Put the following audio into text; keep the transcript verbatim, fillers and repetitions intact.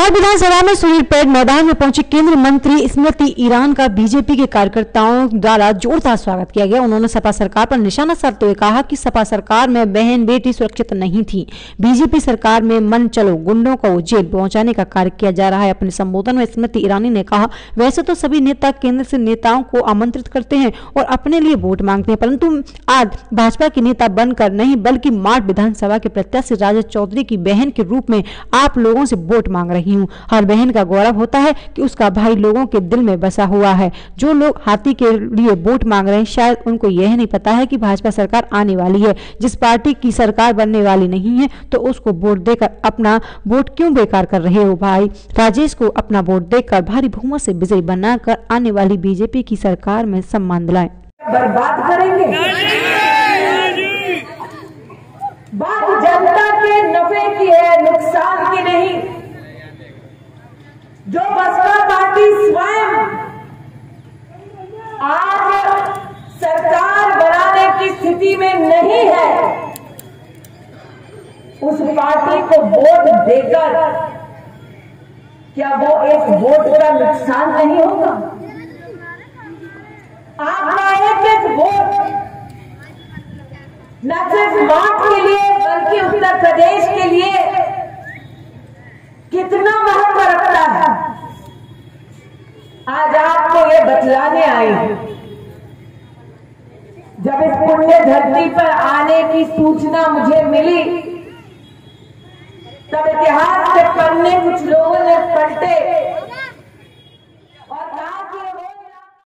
माड़ विधानसभा में सुनील परेड मैदान में पहुंची केंद्रीय मंत्री स्मृति ईरानी का बीजेपी के कार्यकर्ताओं द्वारा जोरदार स्वागत किया गया। उन्होंने सपा सरकार पर निशाना साधते हुए कहा कि सपा सरकार में बहन बेटी सुरक्षित नहीं थी, बीजेपी सरकार में मन चलो गुंडों को जेल पहुंचाने का कार्य किया जा रहा है। अपने संबोधन में स्मृति ईरानी ने कहा, वैसे तो सभी नेता केंद्र से नेताओं को आमंत्रित करते हैं और अपने लिए वोट मांगते हैं, परंतु आज भाजपा के नेता बनकर नहीं बल्कि माड़ विधानसभा के प्रत्याशी राजद चौधरी की बहन के रूप में आप लोगों से वोट मांग रही हूं। हर बहन का गौरव होता है कि उसका भाई लोगों के दिल में बसा हुआ है। जो लोग हाथी के लिए वोट मांग रहे हैं, शायद उनको यह नहीं पता है कि भाजपा सरकार आने वाली है। जिस पार्टी की सरकार बनने वाली नहीं है तो उसको वोट देकर अपना वोट क्यों बेकार कर रहे हो भाई। राजेश को अपना वोट देकर भारी बहुमत से विजयी बनाकर आने वाली बीजेपी की सरकार में सम्मान दिलाएं। बर्बाद करेंगे। बात जनता के नफे की है, नुकसान की नहीं। जो बसपा पार्टी स्वयं आज सरकार बनाने की स्थिति में नहीं है, उस पार्टी को वोट देकर क्या वो एक वोट का नुकसान नहीं होगा? आपका एक एक वोट न सिर्फ मार्च के लिए बल्कि उत्तर प्रदेश के लिए कितना महत्व रखता है, आज आपको ये बतलाने आई। जब इस पुण्य धरती पर आने की सूचना मुझे मिली तब इतिहास के पन्ने कुछ लोगों ने पलटे